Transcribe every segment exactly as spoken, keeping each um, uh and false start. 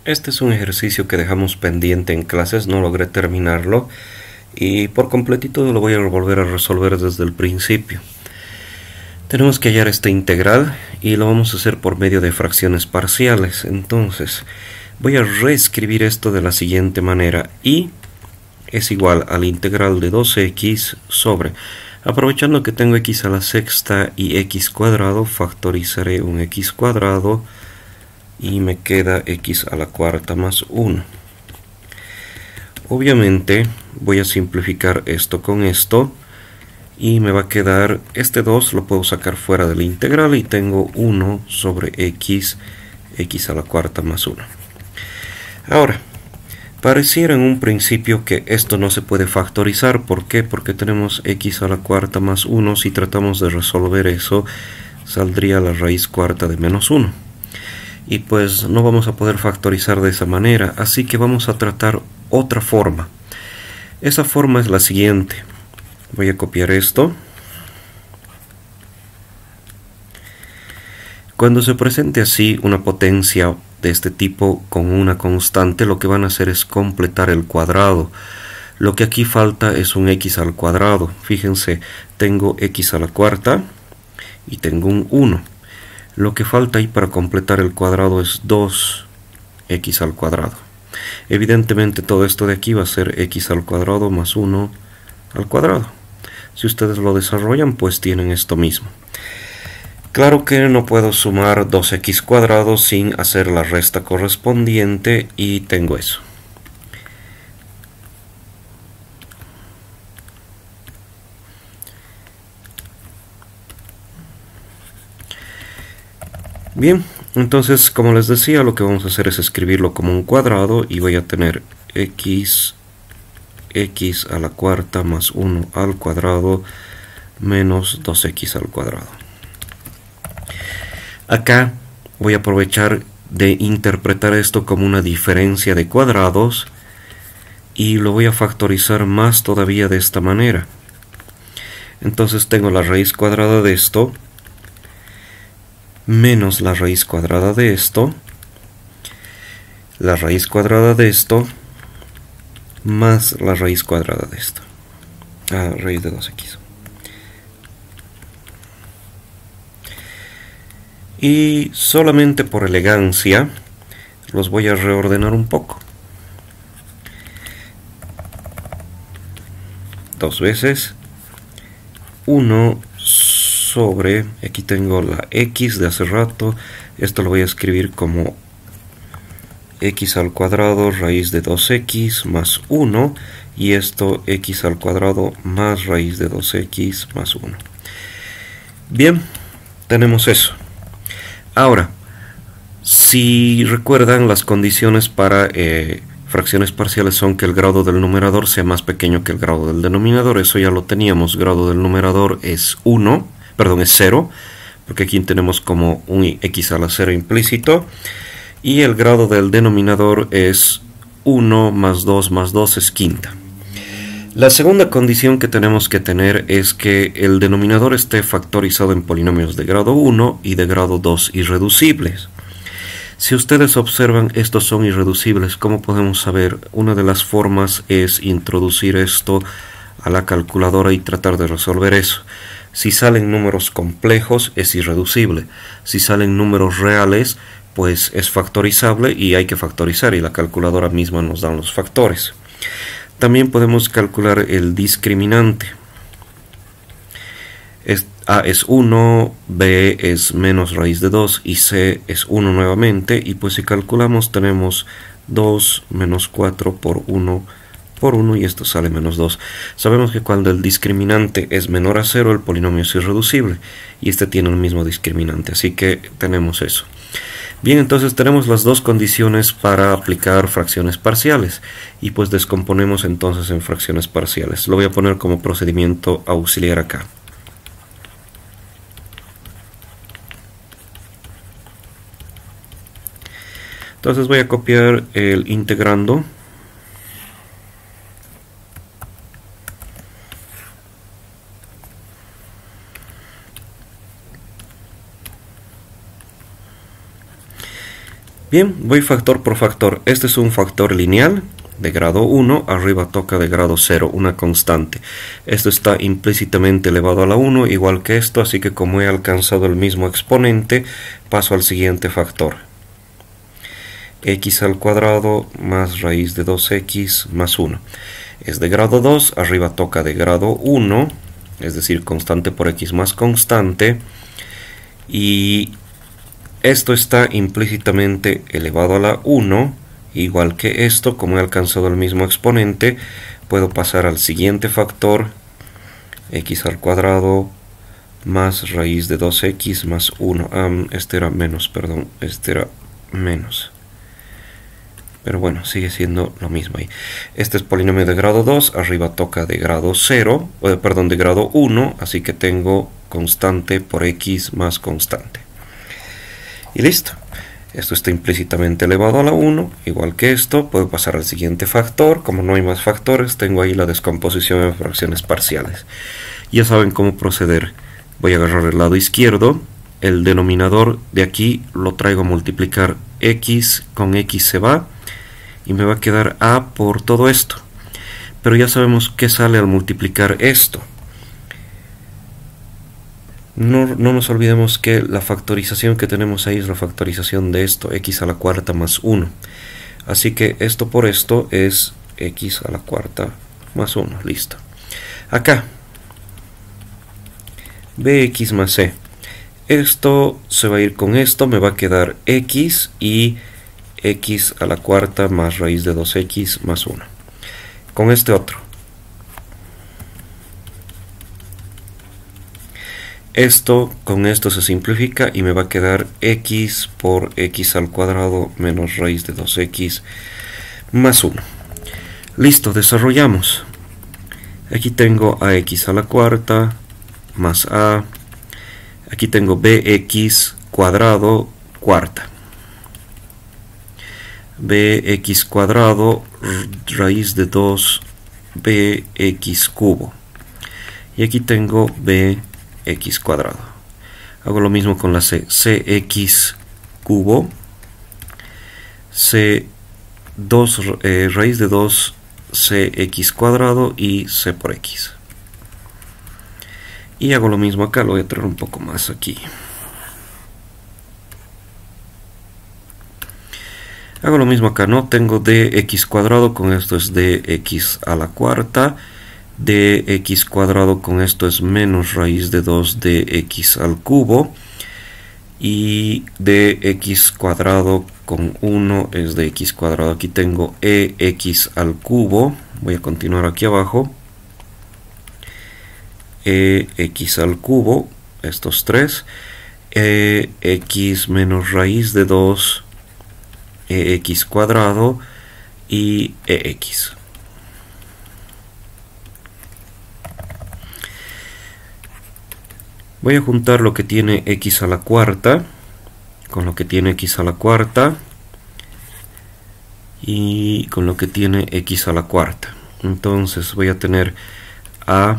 Este es un ejercicio que dejamos pendiente en clases, no logré terminarlo y por completito lo voy a volver a resolver desde el principio. Tenemos que hallar esta integral y lo vamos a hacer por medio de fracciones parciales. Entonces voy a reescribir esto de la siguiente manera: y es igual a la integral de dos x sobre, aprovechando que tengo x a la sexta y x cuadrado, factorizaré un x cuadrado y me queda x a la cuarta más uno. Obviamente voy a simplificar esto con esto y me va a quedar este dos, lo puedo sacar fuera de la integral y tengo uno sobre x, x a la cuarta más uno. Ahora, pareciera en un principio que esto no se puede factorizar. ¿Por qué? Porque tenemos x a la cuarta más uno. Si tratamos de resolver eso, saldría la raíz cuarta de menos uno. Y pues no vamos a poder factorizar de esa manera, así que vamos a tratar otra forma. Esa forma es la siguiente. Voy a copiar esto. Cuando se presente así una potencia de este tipo con una constante, lo que van a hacer es completar el cuadrado. Lo que aquí falta es un x al cuadrado. Fíjense, tengo x a la cuarta y tengo un uno. Lo que falta ahí para completar el cuadrado es dos x al cuadrado. Evidentemente todo esto de aquí va a ser x al cuadrado más uno al cuadrado. Si ustedes lo desarrollan, pues tienen esto mismo. Claro que no puedo sumar dos x cuadrado sin hacer la resta correspondiente y tengo eso. Bien, entonces como les decía, lo que vamos a hacer es escribirlo como un cuadrado y voy a tener x, x a la cuarta más uno al cuadrado menos dos x al cuadrado. Acá voy a aprovechar de interpretar esto como una diferencia de cuadrados y lo voy a factorizar más todavía de esta manera. Entonces tengo la raíz cuadrada de esto menos la raíz cuadrada de esto, la raíz cuadrada de esto, más la raíz cuadrada de esto, a raíz de dos x. Y solamente por elegancia los voy a reordenar un poco. Dos veces uno sobre, aquí tengo la x de hace rato, esto lo voy a escribir como x al cuadrado raíz de dos x más uno, y esto x al cuadrado más raíz de dos x más uno. Bien, tenemos eso. Ahora, si recuerdan, las condiciones para eh, fracciones parciales son que el grado del numerador sea más pequeño que el grado del denominador. Eso ya lo teníamos. Grado del numerador es uno, perdón, es cero, porque aquí tenemos como un x a la cero implícito, y el grado del denominador es uno más dos más dos es quinta. La segunda condición que tenemos que tener es que el denominador esté factorizado en polinomios de grado uno y de grado dos irreducibles. Si ustedes observan, estos son irreducibles. ¿Cómo podemos saber? Una de las formas es introducir esto a la calculadora y tratar de resolver eso. Si salen números complejos, es irreducible. Si salen números reales, pues es factorizable y hay que factorizar, y la calculadora misma nos da los factores. También podemos calcular el discriminante. Es, A es uno, B es menos raíz de dos y C es uno nuevamente, y pues si calculamos tenemos dos menos cuatro por uno por uno, y esto sale menos dos. Sabemos que cuando el discriminante es menor a cero, el polinomio es irreducible, y este tiene el mismo discriminante, así que tenemos eso. Bien, entonces tenemos las dos condiciones para aplicar fracciones parciales, y pues descomponemos entonces en fracciones parciales. Lo voy a poner como procedimiento auxiliar acá. Entonces voy a copiar el integrando. Bien, voy factor por factor. Este es un factor lineal de grado uno, arriba toca de grado cero, una constante. Esto está implícitamente elevado a la uno, igual que esto, así que como he alcanzado el mismo exponente, paso al siguiente factor. X al cuadrado más raíz de dos x más uno. Es de grado dos, arriba toca de grado uno, es decir, constante por x más constante, y esto está implícitamente elevado a la uno, igual que esto, como he alcanzado el mismo exponente, puedo pasar al siguiente factor, x al cuadrado más raíz de dos x más uno. Um, este era menos, perdón, este era menos. Pero bueno, sigue siendo lo mismo ahí. Este es polinomio de grado dos, arriba toca de grado cero, eh, perdón, de grado uno, así que tengo constante por x más constante. Y listo. Esto está implícitamente elevado a la uno, igual que esto. Puedo pasar al siguiente factor. Como no hay más factores, tengo ahí la descomposición en fracciones parciales. Ya saben cómo proceder. Voy a agarrar el lado izquierdo. El denominador de aquí lo traigo a multiplicar. X con x se va. Y me va a quedar a por todo esto. Pero ya sabemos qué sale al multiplicar esto. No, no nos olvidemos que la factorización que tenemos ahí es la factorización de esto, x a la cuarta más uno. Así que esto por esto es x a la cuarta más uno. Listo. Acá, bx más c. Esto se va a ir con esto, me va a quedar x y x a la cuarta más raíz de dos x más uno. Con este otro. Esto con esto se simplifica y me va a quedar x por x al cuadrado menos raíz de dos x más uno. Listo, desarrollamos. Aquí tengo ax a la cuarta más a. Aquí tengo bx cuadrado cuarta. Bx cuadrado raíz de dos bx cubo. Y aquí tengo b x cuadrado. Hago lo mismo con la c, cx cubo, c dos eh, raíz de dos cx cuadrado y c por x. Y hago lo mismo acá, lo voy a traer un poco más aquí. Hago lo mismo acá, ¿no? Tengo dx cuadrado, con esto es dx a la cuarta. Dx cuadrado con esto es menos raíz de dos dx al cubo, y dx cuadrado con uno es dx cuadrado. Aquí tengo ex al cubo, voy a continuar aquí abajo, ex al cubo, estos tres, ex menos raíz de dos ex cuadrado y ex. Voy a juntar lo que tiene x a la cuarta con lo que tiene x a la cuarta y con lo que tiene x a la cuarta. Entonces voy a tener a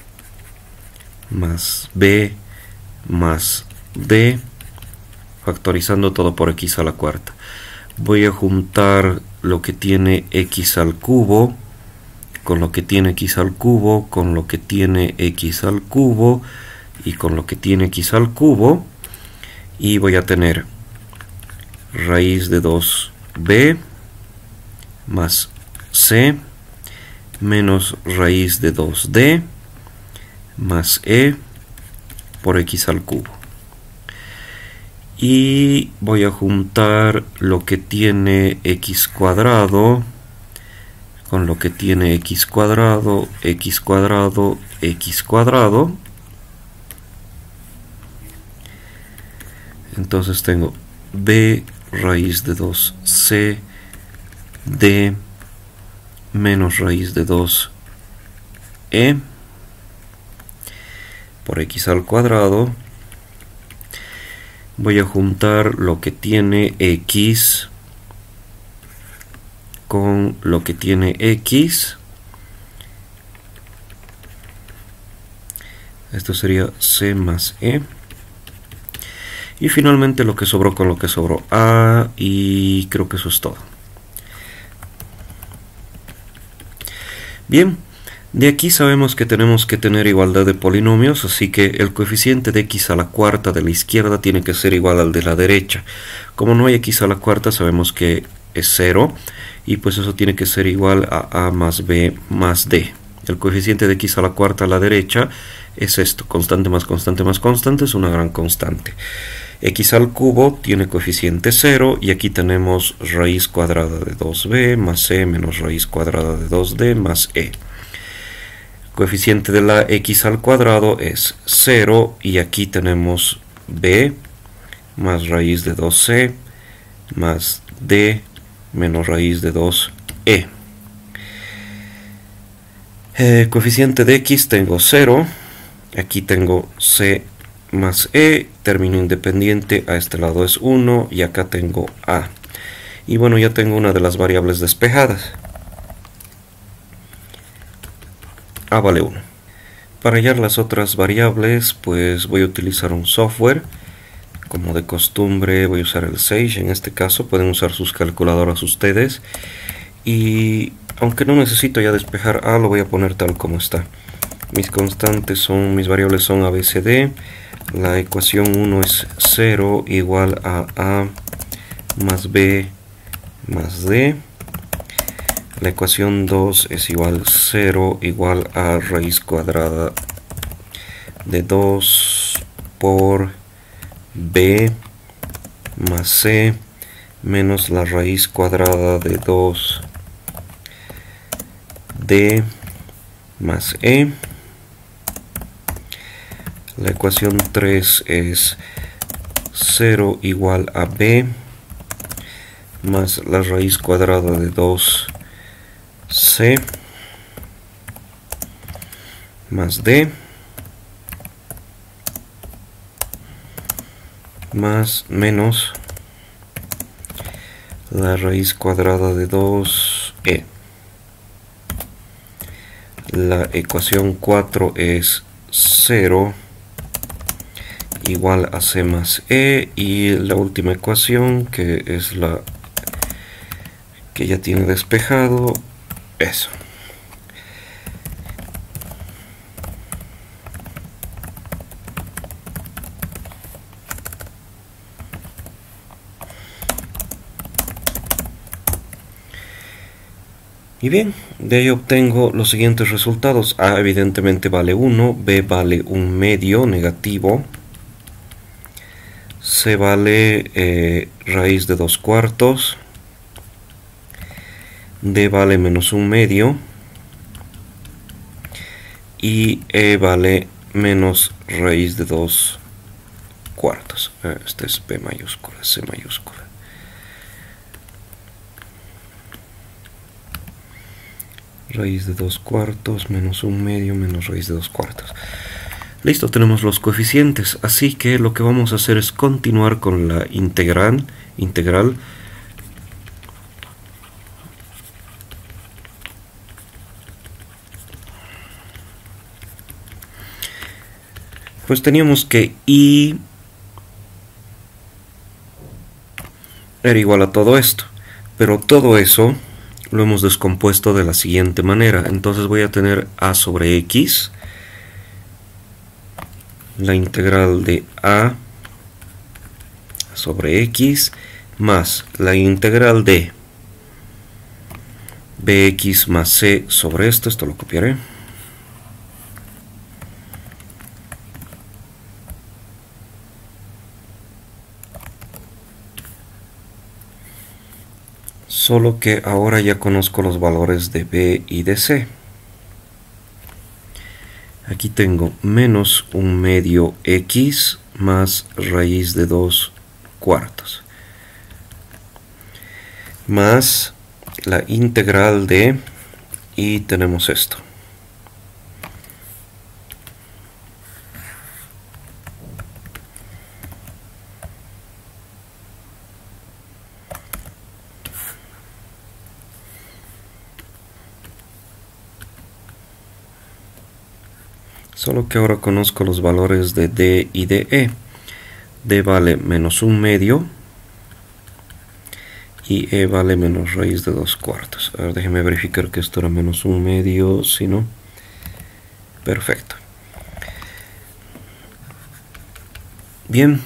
más b más d, factorizando todo por x a la cuarta. Voy a juntar lo que tiene x al cubo con lo que tiene x al cubo con lo que tiene x al cubo y con lo que tiene x al cubo, y voy a tener raíz de dos b más c menos raíz de dos d más e por x al cubo. Y voy a juntar lo que tiene x cuadrado con lo que tiene x cuadrado, x cuadrado, x cuadrado. Entonces tengo b raíz de dos c d menos raíz de dos e por x al cuadrado. Voy a juntar lo que tiene x con lo que tiene x. Esto sería c más e. Y finalmente lo que sobró con lo que sobró. A, y creo que eso es todo. Bien, de aquí sabemos que tenemos que tener igualdad de polinomios, así que el coeficiente de x a la cuarta de la izquierda tiene que ser igual al de la derecha. Como no hay x a la cuarta, sabemos que es cero, y pues eso tiene que ser igual a a más b más d. El coeficiente de x a la cuarta a la derecha es esto, constante más constante más constante, es una gran constante. X al cubo tiene coeficiente cero, y aquí tenemos raíz cuadrada de dos b más c menos raíz cuadrada de dos d más e. Coeficiente de la x al cuadrado es cero, y aquí tenemos b más raíz de dos c más d menos raíz de dos e. Eh, coeficiente de x tengo cero, aquí tengo c más e, término independiente, a este lado es uno, y acá tengo a. Y bueno, ya tengo una de las variables despejadas. A vale uno. Para hallar las otras variables, pues voy a utilizar un software. Como de costumbre voy a usar el Sage, en este caso pueden usar sus calculadoras ustedes. Y aunque no necesito ya despejar a, lo voy a poner tal como está. Mis constantes son, mis variables son a, b, c, d. La ecuación uno es cero igual a a más b más d. La ecuación dos es igual a cero igual a raíz cuadrada de dos por b más c menos la raíz cuadrada de dos d más e. La ecuación tres es cero igual a b más la raíz cuadrada de dos c más d más menos la raíz cuadrada de dos e. La ecuación cuatro es cero igual a c más e, y la última ecuación, que es la que ya tiene despejado, eso. Y bien, de ahí obtengo los siguientes resultados. A evidentemente vale uno, b vale un medio negativo, c vale eh, raíz de dos cuartos, d vale menos un medio, y e vale menos raíz de dos cuartos. Este es b mayúscula, c mayúscula. Raíz de dos cuartos menos un medio menos raíz de dos cuartos. Listo, tenemos los coeficientes, así que lo que vamos a hacer es continuar con la integral, integral pues teníamos que y era igual a todo esto, pero todo eso lo hemos descompuesto de la siguiente manera. Entonces voy a tener a sobre x, la integral de a sobre x, más la integral de bx más c sobre esto, esto lo copiaré, solo que ahora ya conozco los valores de b y de c. Aquí tengo menos un medio x más raíz de dos cuartos, más la integral de, y tenemos esto. Solo que ahora conozco los valores de d y de e. D vale menos un medio y E vale menos raíz de dos cuartos. A ver, déjeme verificar que esto era menos un medio, si no. Perfecto. Bien.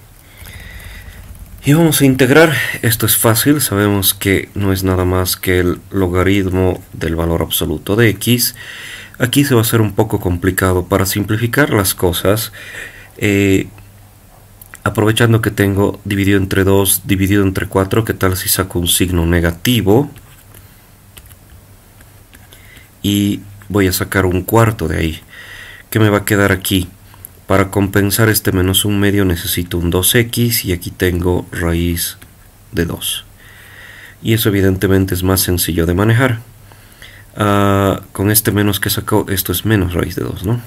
Y vamos a integrar. Esto es fácil, sabemos que no es nada más que el logaritmo del valor absoluto de x. Aquí se va a hacer un poco complicado. Para simplificar las cosas, eh, aprovechando que tengo dividido entre dos, dividido entre cuatro, ¿qué tal si saco un signo negativo? Y voy a sacar un cuarto de ahí. ¿Qué me va a quedar aquí? Para compensar este menos un medio necesito un dos x y aquí tengo raíz de dos. Y eso evidentemente es más sencillo de manejar. Uh, con este menos que sacó, esto es menos raíz de dos, ¿no?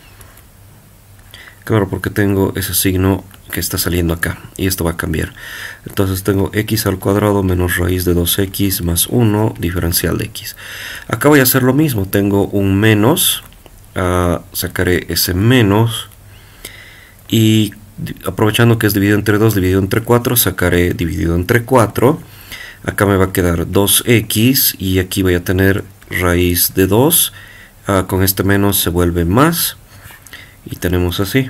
Claro, porque tengo ese signo que está saliendo acá y esto va a cambiar. Entonces tengo x al cuadrado menos raíz de dos x más uno diferencial de x. Acá voy a hacer lo mismo, tengo un menos, uh, sacaré ese menos. Y aprovechando que es dividido entre dos, dividido entre cuatro, sacaré dividido entre cuatro. Acá me va a quedar dos x y aquí voy a tener raíz de dos. Uh, con este menos se vuelve más. Y tenemos así.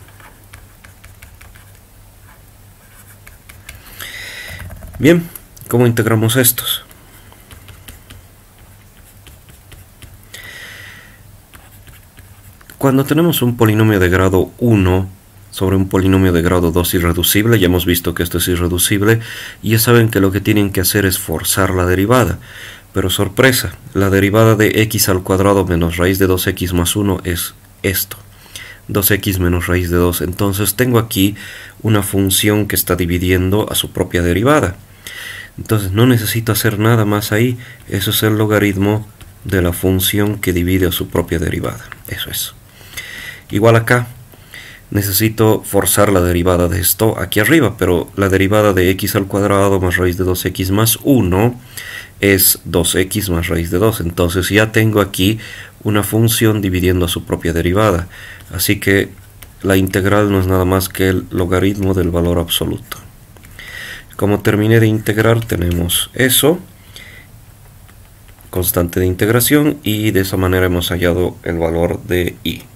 Bien, ¿cómo integramos estos? Cuando tenemos un polinomio de grado uno sobre un polinomio de grado dos irreducible, ya hemos visto que esto es irreducible, y ya saben que lo que tienen que hacer es forzar la derivada. Pero sorpresa, la derivada de x al cuadrado menos raíz de dos x más uno es esto, dos x menos raíz de dos. Entonces tengo aquí una función que está dividiendo a su propia derivada. Entonces no necesito hacer nada más ahí, eso es el logaritmo de la función que divide a su propia derivada, eso es. Igual acá, necesito forzar la derivada de esto aquí arriba, pero la derivada de x al cuadrado más raíz de dos x más uno es dos x más raíz de dos. Entonces ya tengo aquí una función dividiendo a su propia derivada. Así que la integral no es nada más que el logaritmo del valor absoluto. Como terminé de integrar, tenemos eso, constante de integración, y de esa manera hemos hallado el valor de y.